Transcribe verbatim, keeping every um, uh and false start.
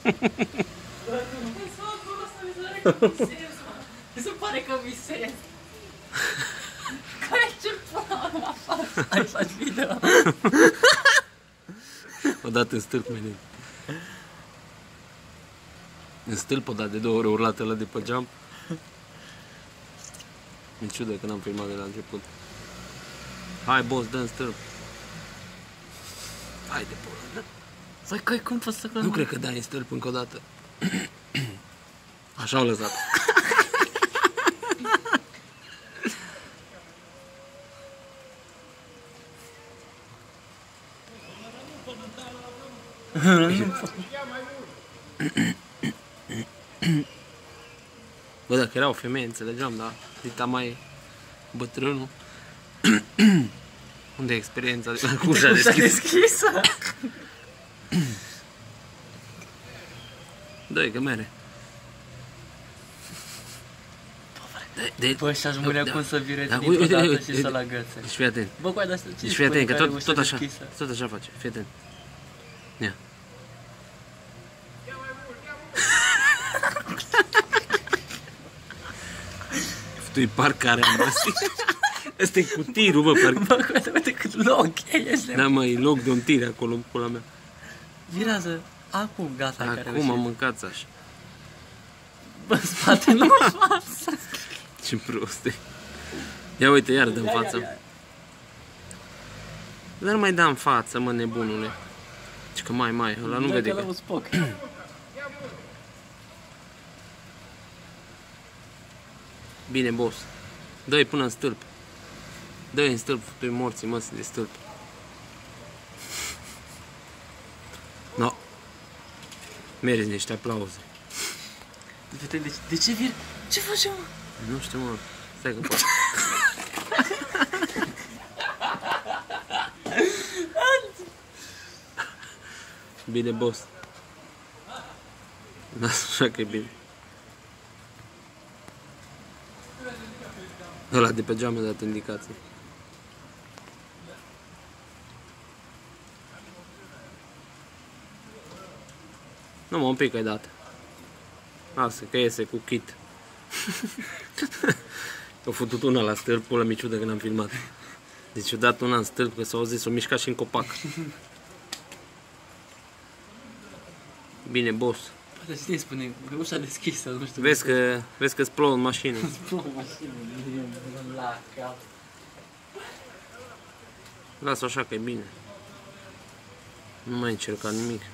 Mi se pare că visez. Care ce până la față? Ai faci video? O dat în stâlp, mine. În stâlp o dat de două ori urlat ăla de pe geam. Mi-e ciudă că n-am filmat de la început. Hai, boss, dă în stâlp. Hai de pula, da? Stai, că cum poți să... Nu cred că dai în stâlp încă o dată. Așa au lăsat. Bă, dacă era o femeie, înțelegeam, dar dita mai bătrânul. Unde e experiența de cu ușa deschisă? deschisă? Dă-i că mere. Bă, și-aș murea cum să vire Da, dintr-o uite, dată uite, și să la gățe. Deci fii atent. Bă, cu aia de-asta ce Deci fii atent, că care tot, ușa tot așa, deschisă? tot așa face. Fii atent. Ia. Tu-i parcarea, mă. Ăsta e cu tirul, bă, parcă. Bă, cu aia, uite cât loc e. Da, mă, e loc de un tir acolo, în pula mea. Virează. Acum, gata, care Acum am mâncat așa. Bă, în spate, nu în față. Ce prost e. Ia uite, iar dă în față. Dar nu mai da în față, mă, nebunule. Deci că mai, mai, ăla nu vede că... Bine, boss. Dă-i până în stâlp. Dă-i în stâlp, tu-i morții, mă, de stâlp. No. Meriți niște aplauze. De, de, de ce vir? Ce facem, mă? Nu știu, mă. Stai că poate. Bine, boss. Lasă așa că e bine. Ăla de pe geam mi-a dat indicații. Nu, mă, un pic ai dat. Lasă, că iese cu kit. Au făcut una la stâlp, pula miciudă că n-am filmat. Deci eu dat una în stâlp, că s-a auzit, s-o mișcat și în copac. Bine, boss. Poate știi, spune, ușa deschisă, nu știu. Vezi că, vezi că-ți plouă în mașină. Îți plouă mașină, la cap. Lasă așa că e bine. Nu mai încerca nimic.